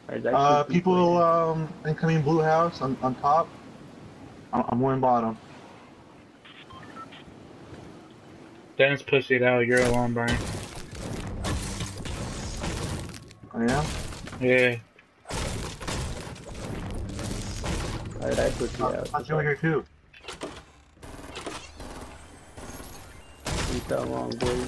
There's actually People, here. incoming blue house on top. I'm one bottom. Dennis pussied out. You're alone, Brian. Oh yeah? Yeah. Alright, I put you out. I'm over here too. You fell long, boy.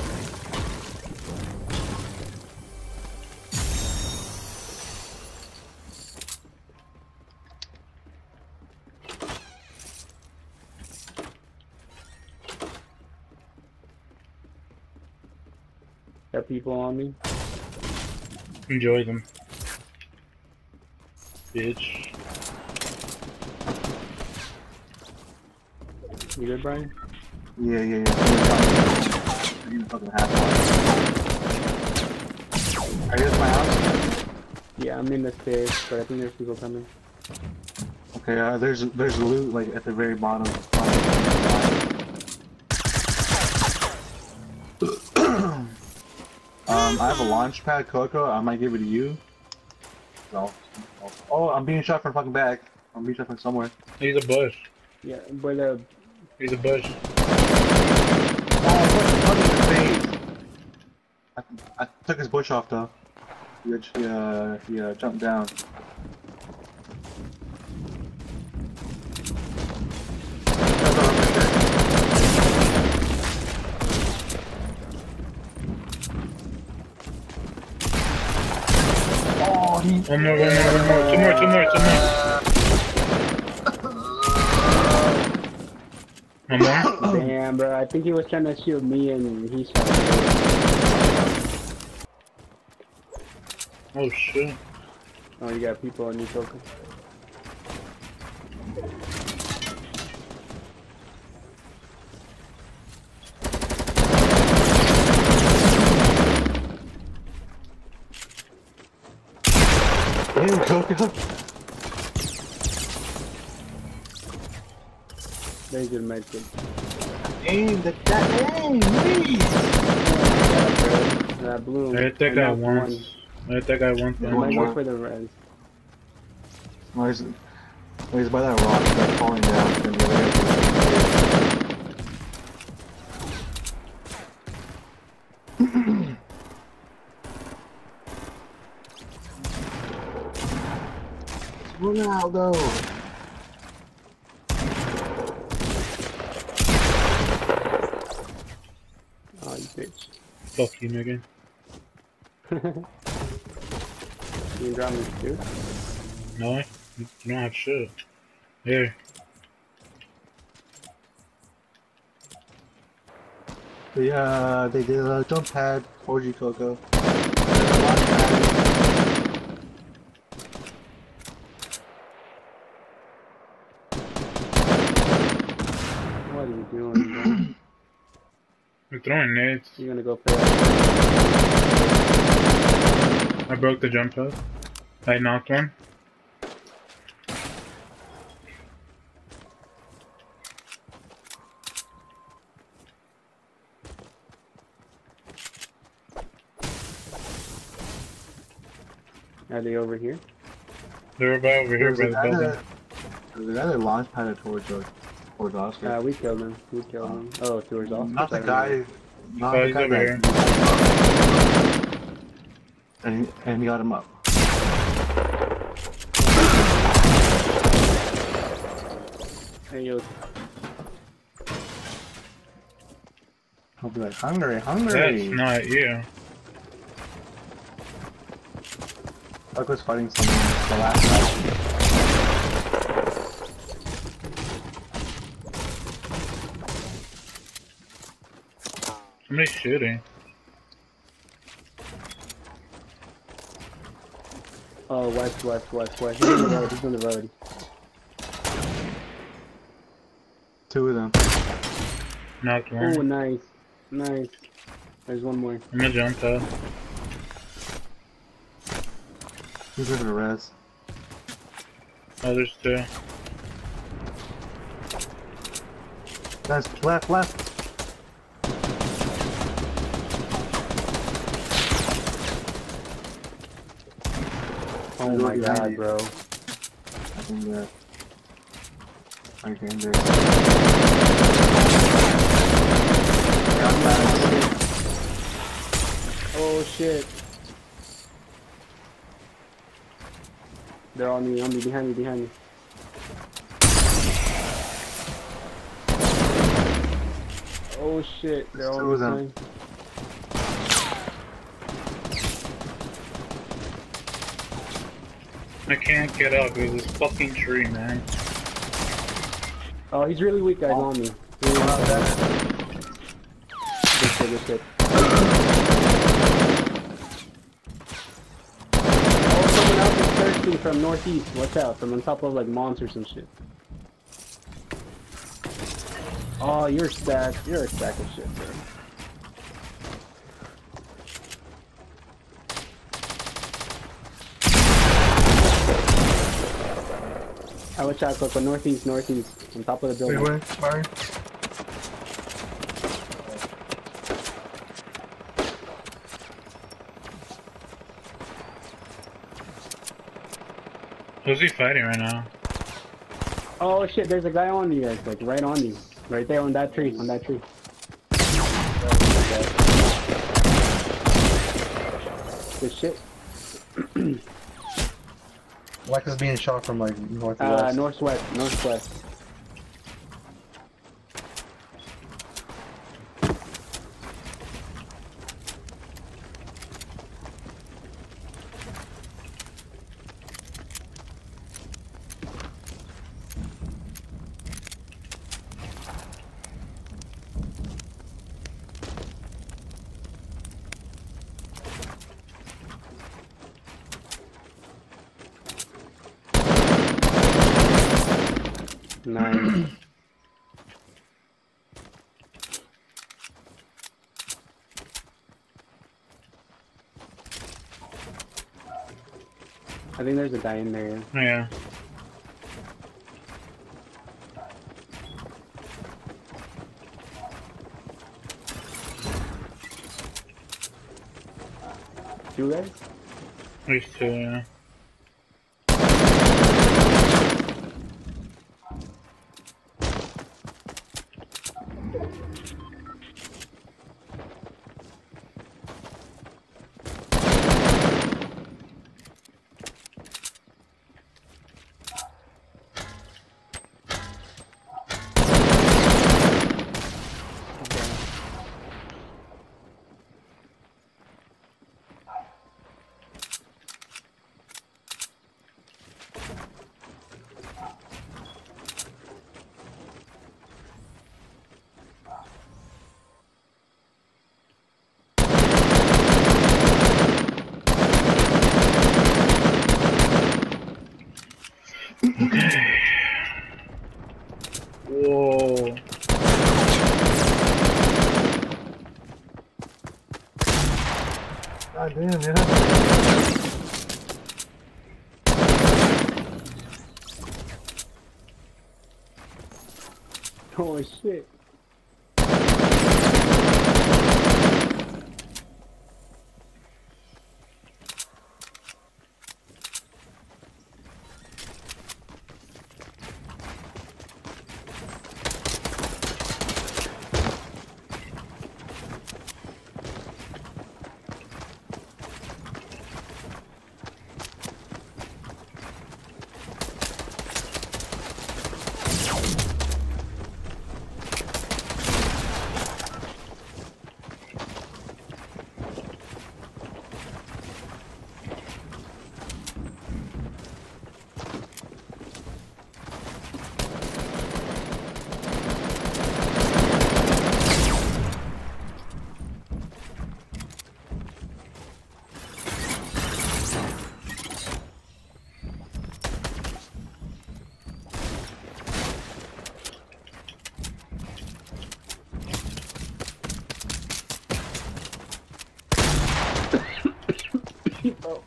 Got people on me. Enjoy them. Bitch. You good, Brian? Yeah. You fucking half Are you at my house? Yeah, I'm in the stairs, but I think there's people coming. Okay, there's loot like at the very bottom. I have a launch pad, Coco. I might give it to you. No. Oh, I'm being shot from fucking back. I'm being shot from somewhere. He's a bush. Yeah, but He's a bush. Oh, what in the face? I took his bush off though. He jumped down. Oh, he... One more. Two more. One more? damn, bro. I think he was trying to shield me, and he shot me. Oh shit. Oh, you got people on you, Coco. Damn, Coco. Very good medkit. Aim, aim, please! That blue. I hit that guy once. I hit that guy once. I might go for the res. He's by that rock, he's like falling down, and the other guy's Ronaldo! Oh, you bitch. Fuck you, nigga. You can drop me too? No, you don't have shit. Here. They did a jump pad for you, Coco. What are you doing, bro? I'm throwing nades. You gonna go for that? I broke the jump pad. I knocked one. Are they over here? They're about over here by the building. There's another launch pad towards Oscar. We killed him. We killed him. Oh, towards Oscar. Not the guy. Not Oh, the he's guy over here. And he got him up. Hey, yo. I'll be like, hungry. That's not you. Buck was fighting someone the last night. Somebody's shooting. Oh, west. He's on the road. He's on the road. Two of them. Knocked Oh, one. nice. There's one more. I'm gonna jump up. He's over the res. Oh, there's two. Guys, left. Oh my behind god, you. bro. I think that. I can do. Oh shit. They're on me, behind me. Oh shit, they're Two all of them. playing. I can't get up. There's this fucking tree, man. Oh, he's really weak, guys, on me. Really weak. Good shit. Oh, someone else is thirsty from northeast. Watch out, from on top of like monsters or some shit. Oh, you're stacked. You're a stack of shit, bro. I watch out, Coco. Northeast. On top of the building. Wait, Barry. Who's he fighting right now? Oh shit, there's a guy on you guys, like right on you. Right there on that tree, Good shit. Lex is being shot from like northwest. Northwest. Nice. I think there's a guy in there. Yeah. Two guys? These two, yeah. Okay. Whoa. God damn, yeah. Holy shit. Oh.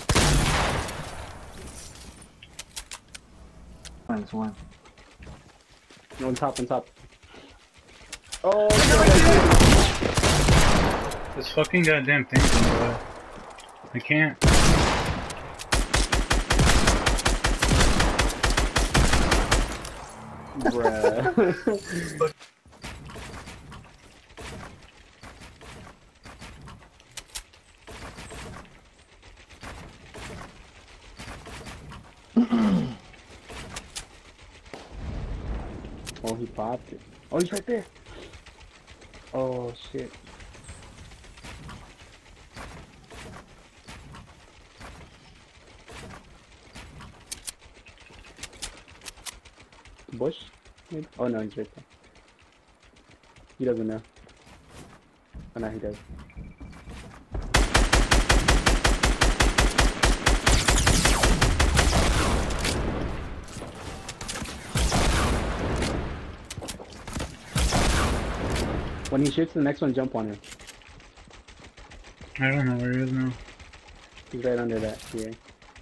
-1. On top, on top. Oh, This fucking goddamn thing's in the way. I can't. bruh. Oh, he popped it. Oh, he's right there. Oh, shit. Bush? Maybe? Oh, no, he's right there. He doesn't know. Oh, no, he does. When he shoots, the next one jump on him. I don't know where he is now. He's right under that. Yeah.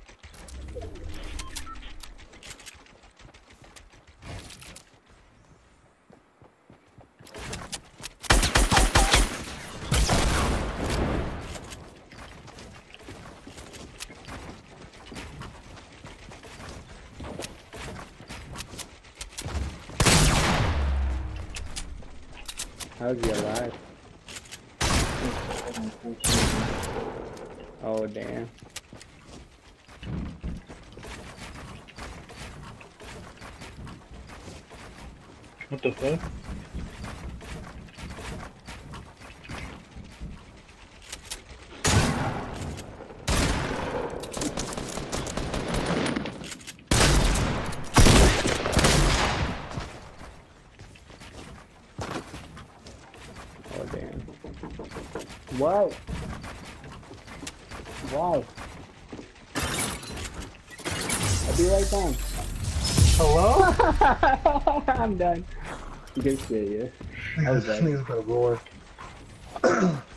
How is he alive? Oh, damn. What the fuck? Oh, damn. Wow. Wow. I'll be right down. Hello? I'm done. Good shit, yeah. I was This nigga's gonna roar.